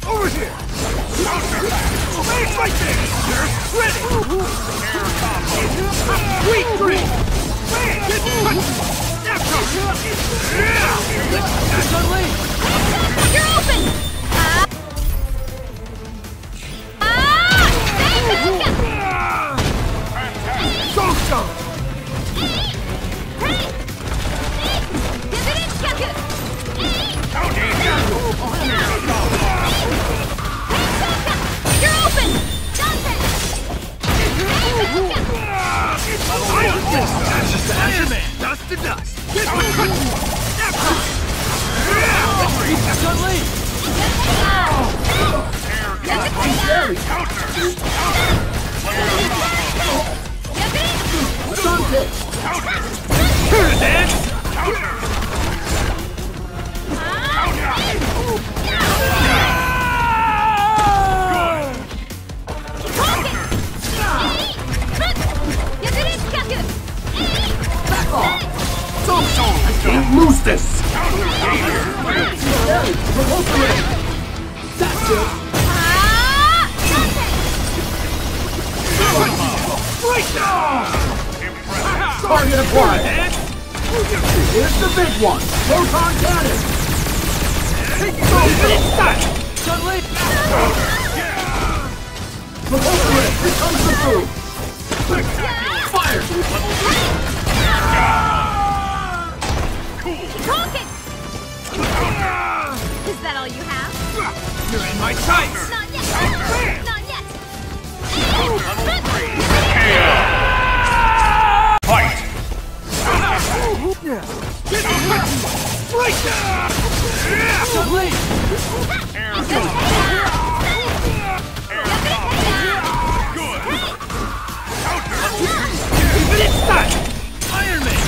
Over here! Space right there! You're ready! Air combo! Sweet dream! Get punched! Snap That's unleashed! You're open! Strong stone! You're open! That's just the Iron Man! Dust to dust! Get punched! Snap That's unleashed! Turn it, Counter! Back off! I can't lose this! That's it! Right now! Target acquired! Here's the big one! Proton cannon! Repulsor! Here comes the food! Fire! Is that all you have? You're in my sights! Not yet! Not yet! Fight! Right there! Iron Man!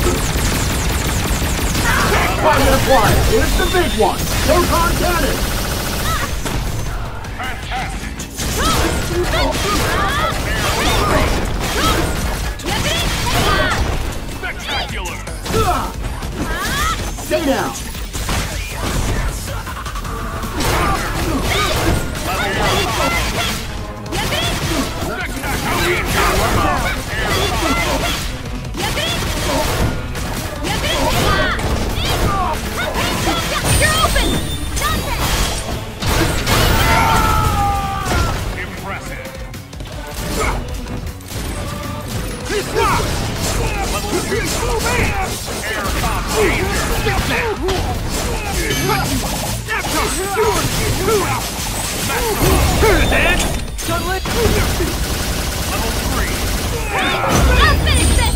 Target acquired! Here's the big one! Proton cannon! Spectacular! Stay down! You're open! Impressive! Level 2! Air combo! Stop that! Turn it, man! Level 3! I'll finish this!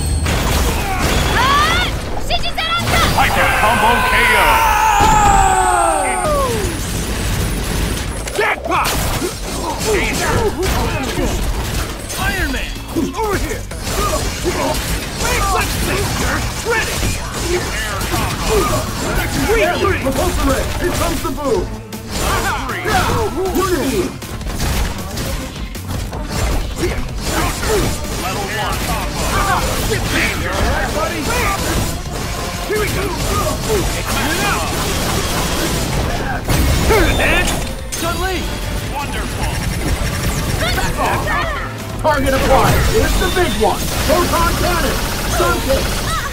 Hyper combo KO! Jackpot! Danger! Iron Man! Over here! Let's see! You're ready! Air combo! Repulsor! Here comes the food! Unity! Level 1 combo! Danger! Alright, buddy! Here we go! Turn it out! Turn it, man! Unleashed! Wonderful! Back off! Target acquired! Here's the big one! Proton cannon! Sun kick!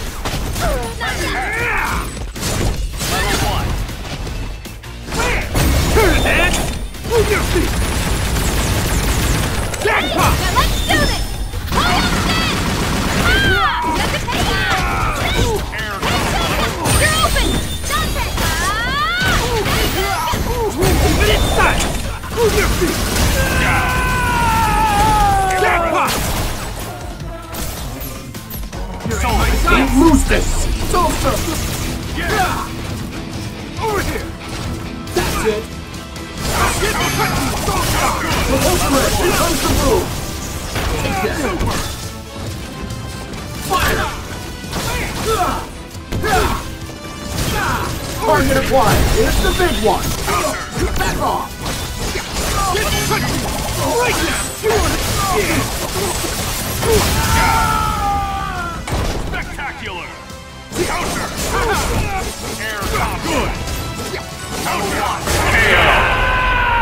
Level 1! Turn it, man! Move your feet! Jackpot! Now let's do this! You're open! Open inside! Move your feet! Jackpot! You're in my sights! Can't lose this! Soldier! Yeah! Over here! That's it! Get Repulsor! Here comes the food! Fire! Target acquired! Here's the big one! Back off! Right now! Spectacular! Counter! Air combo! Good! Counter! KO!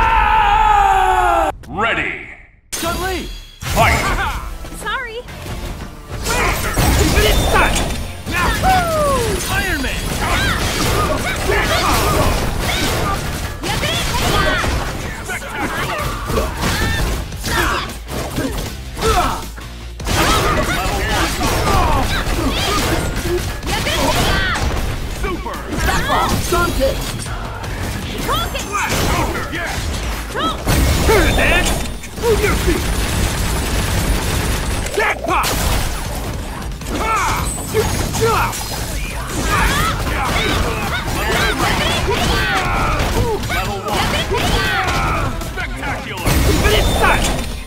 Counter! Yeah! Turn it, dance! Move your feet! Jackpot! Chill out! Level 1! Spectacular! Infinite sight!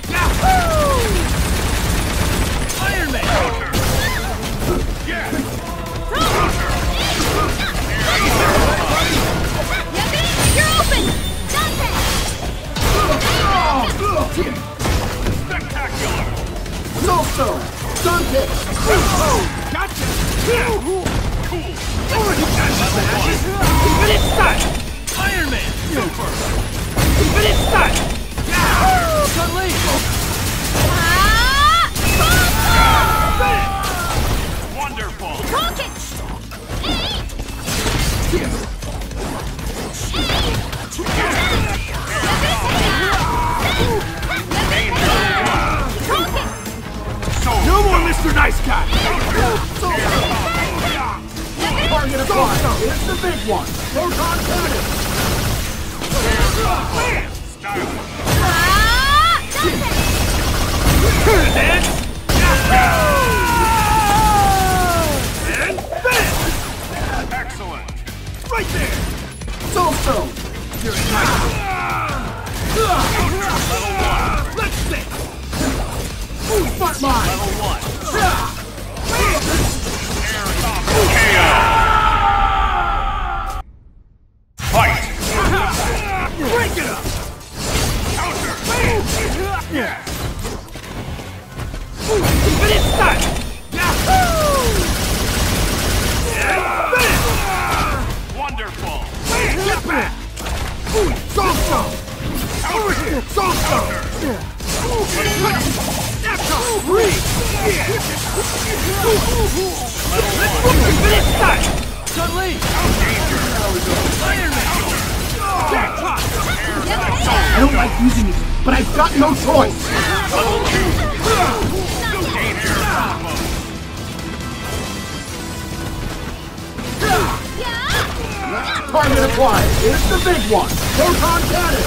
Iron Man! Counter! Yeah! You're open! Dante! Spectacular! Soulstone! Sun kick! Gotcha! Cool! Already got the ashes! Infinite sight! Iron Man! Super! Infinite sight! Chun-Li! Wonderful! Rocket! No more Mr. Nice Guy! Target acquired! It's the big one! Proton cannon! Dance! And finish! Excellent! Right there! Soulstone! Level 1! Let's see! Front line! Level 1! Fight! Break it up! Counter! Yeah! Infinite sight! Wonderful! Get back! Soft stone! Over here! Soft stone! Infinite sight! Chun-Li! Iron Man! Jackpot! I don't like using it, but I've got no choice! Target acquired! It's the big one! Proton cannon!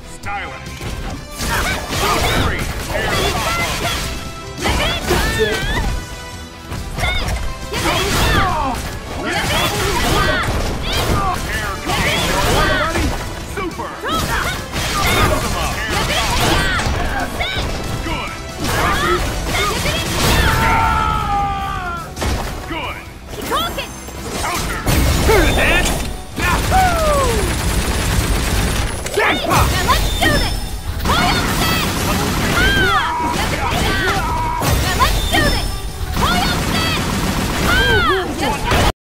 Stylish! That's it!